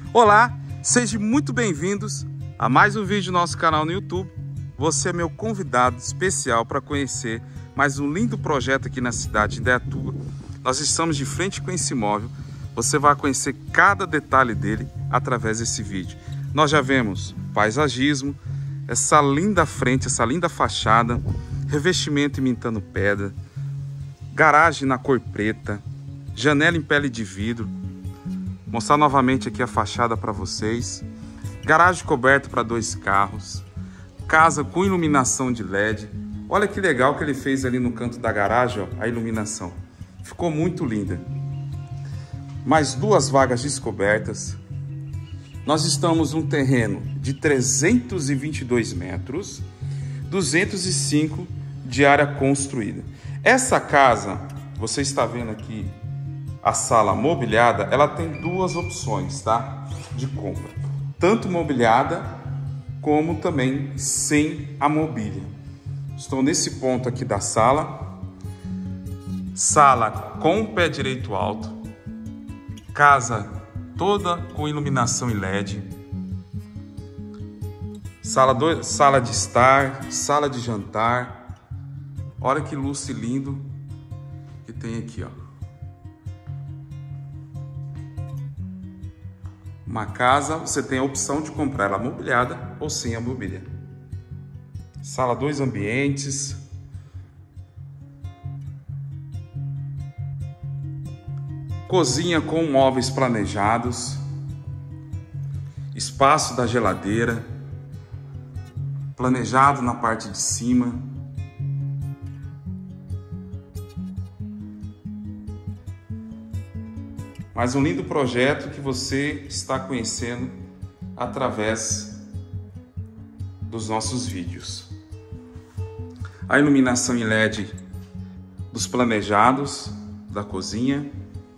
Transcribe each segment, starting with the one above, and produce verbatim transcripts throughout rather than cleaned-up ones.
Olá, sejam muito bem-vindos a mais um vídeo do nosso canal no YouTube. Você é meu convidado especial para conhecer mais um lindo projeto aqui na cidade de Indaiatuba. Nós estamos de frente com esse imóvel. Você vai conhecer cada detalhe dele através desse vídeo. Nós já vemos paisagismo, essa linda frente, essa linda fachada, revestimento imitando pedra, garagem na cor preta, janela em pele de vidro. Mostrar novamente aqui a fachada para vocês. Garagem coberta para dois carros. Casa com iluminação de L E D. Olha que legal que ele fez ali no canto da garagem, ó, a iluminação. Ficou muito linda. Mais duas vagas descobertas. Nós estamos num terreno de trezentos e vinte e dois metros, duzentos e cinco de área construída. Essa casa, você está vendo aqui a sala mobiliada, ela tem duas opções, tá? De compra. Tanto mobiliada, como também sem a mobília. Estou nesse ponto aqui da sala. Sala com pé direito alto. Casa toda com iluminação em L E D. Sala, do... sala de estar, sala de jantar. Olha que luxo lindo que tem aqui, ó. Uma casa, você tem a opção de comprar ela mobiliada ou sem a mobília. Sala, dois ambientes. Cozinha com móveis planejados. Espaço da geladeira. Planejado na parte de cima. Mais um lindo projeto que você está conhecendo através dos nossos vídeos. A iluminação em L E D dos planejados da cozinha.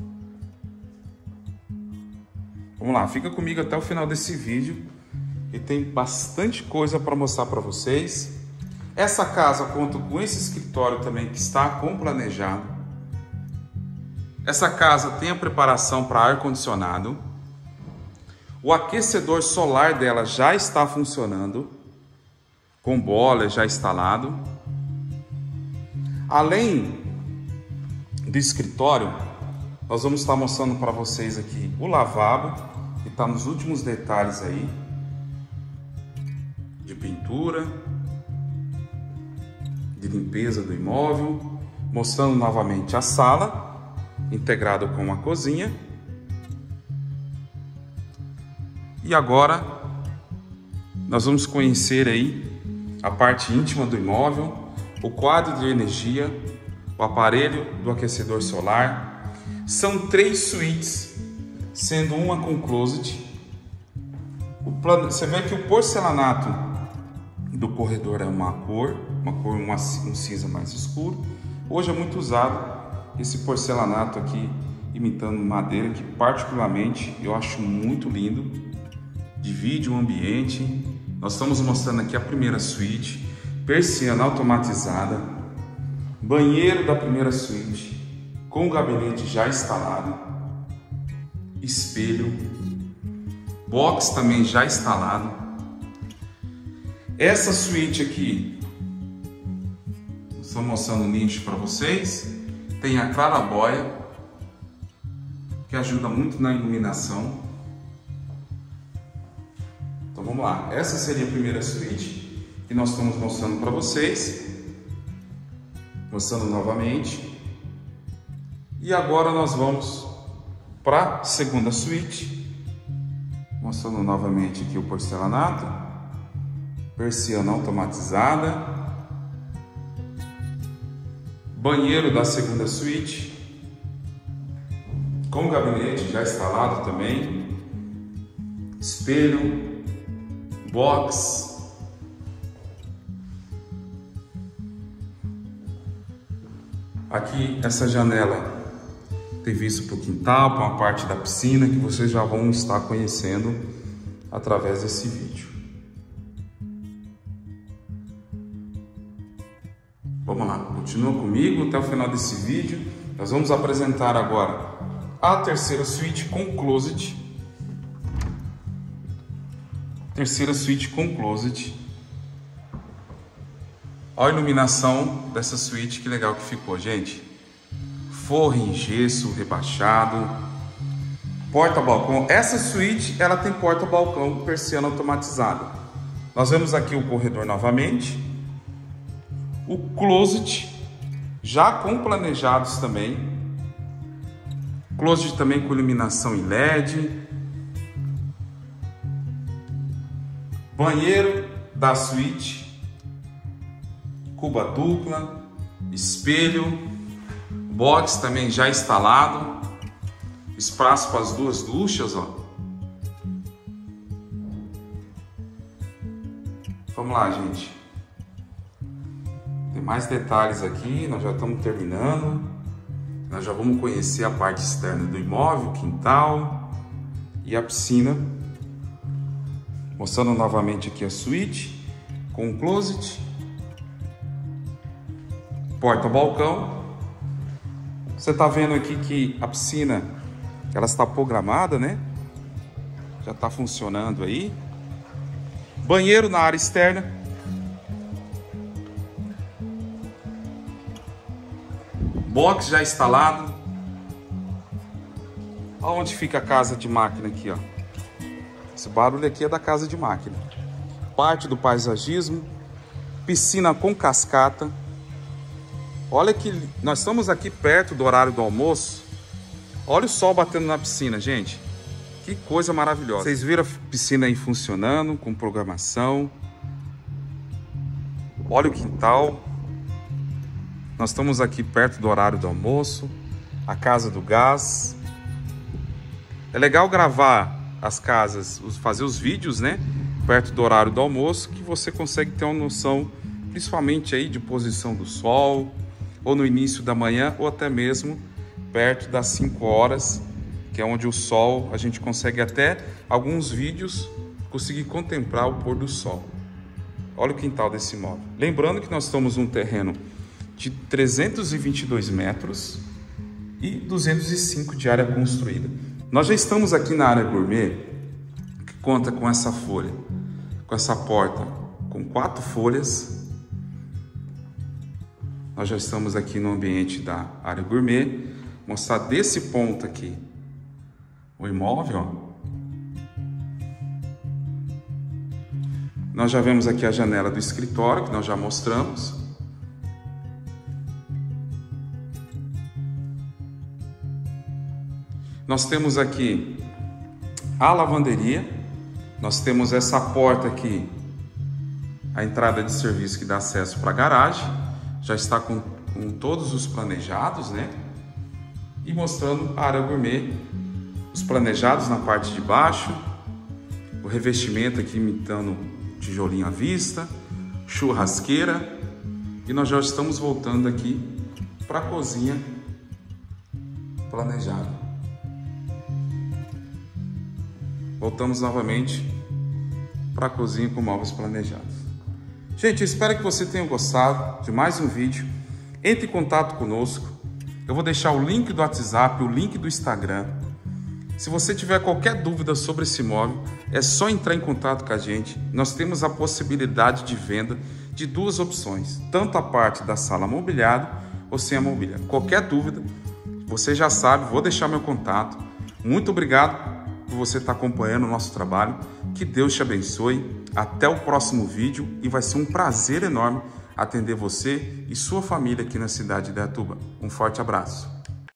Vamos lá, fica comigo até o final desse vídeo e tem bastante coisa para mostrar para vocês. Essa casa conta com esse escritório também que está com planejado. Essa casa tem a preparação para ar-condicionado. O aquecedor solar dela já está funcionando, com boiler já instalado. Além do escritório, nós vamos estar mostrando para vocês aqui o lavabo, que está nos últimos detalhes aí, de pintura, de limpeza do imóvel. Mostrando novamente a sala, integrado com a cozinha. E agora nós vamos conhecer aí a parte íntima do imóvel, o quadro de energia, o aparelho do aquecedor solar. São três suítes, sendo uma com closet. O plano, você vê que o porcelanato do corredor é uma cor, uma cor uma, um cinza mais escuro. Hoje é muito usado esse porcelanato aqui, imitando madeira, que particularmente eu acho muito lindo. Divide o ambiente. Nós estamos mostrando aqui a primeira suíte, persiana automatizada, banheiro da primeira suíte, com gabinete já instalado, espelho, box também já instalado. Essa suíte aqui, estou mostrando o nicho para vocês. Tem a clarabóia, que ajuda muito na iluminação. Então vamos lá, essa seria a primeira suíte que nós estamos mostrando para vocês. Mostrando novamente. E agora nós vamos para a segunda suíte. Mostrando novamente aqui o porcelanato. Persiana automatizada. Banheiro da segunda suíte, com gabinete já instalado também, espelho, box, aqui essa janela tem vista para o quintal, para uma parte da piscina que vocês já vão estar conhecendo através desse vídeo. Vamos lá, continua comigo até o final desse vídeo. Nós vamos apresentar agora a terceira suíte com closet. Terceira suíte com closet. Olha a iluminação dessa suíte, que legal que ficou, gente. Forro em gesso rebaixado. Porta-balcão. Essa suíte, ela tem porta-balcão, persiana automatizada. Nós vemos aqui o corredor novamente. O closet, já com planejados também. Closet também com iluminação em L E D. Banheiro da suíte. Cuba dupla. Espelho. Box também já instalado. Espaço para as duas duchas, ó. Vamos lá, gente. Tem mais detalhes aqui, nós já estamos terminando. Nós já vamos conhecer a parte externa do imóvel, o quintal e a piscina. Mostrando novamente aqui a suíte com o closet. Porta-balcão. Você está vendo aqui que a piscina, ela está programada, né? Já está funcionando aí. Banheiro na área externa. Box já instalado. Olha onde fica a casa de máquina aqui, ó. Esse barulho aqui é da casa de máquina. Parte do paisagismo. Piscina com cascata. Olha que nós estamos aqui perto do horário do almoço. Olha o sol batendo na piscina, gente. Que coisa maravilhosa. Vocês viram a piscina aí funcionando, com programação. Olha o quintal. Nós estamos aqui perto do horário do almoço. A casa do gás. É legal gravar as casas, fazer os vídeos, né? Perto do horário do almoço, que você consegue ter uma noção, principalmente aí de posição do sol, ou no início da manhã, ou até mesmo perto das cinco horas, que é onde o sol, a gente consegue até alguns vídeos conseguir contemplar o pôr do sol. Olha o quintal desse imóvel. Lembrando que nós estamos num terreno de trezentos e vinte e dois metros e duzentos e cinco de área construída. Nós já estamos aqui na área gourmet, que conta com essa folha, com essa porta, com quatro folhas. Nós já estamos aqui no ambiente da área gourmet. Mostrar desse ponto aqui o imóvel, ó. Nós já vemos aqui a janela do escritório, que nós já mostramos. Nós temos aqui a lavanderia. Nós temos essa porta aqui, a entrada de serviço que dá acesso para a garagem. Já está com, com todos os planejados, né? E mostrando a área gourmet, os planejados na parte de baixo, o revestimento aqui imitando tijolinho à vista, churrasqueira, e nós já estamos voltando aqui para a cozinha planejada. Voltamos novamente para a cozinha com móveis planejados. Gente, eu espero que você tenha gostado de mais um vídeo. Entre em contato conosco. Eu vou deixar o link do WhatsApp, o link do Instagram. Se você tiver qualquer dúvida sobre esse imóvel, é só entrar em contato com a gente. Nós temos a possibilidade de venda de duas opções, tanto a parte da sala mobiliada ou sem a mobília. Qualquer dúvida, você já sabe, vou deixar meu contato. Muito obrigado por você estar acompanhando o nosso trabalho. Que Deus te abençoe. Até o próximo vídeo e vai ser um prazer enorme atender você e sua família aqui na cidade de Indaiatuba. Um forte abraço.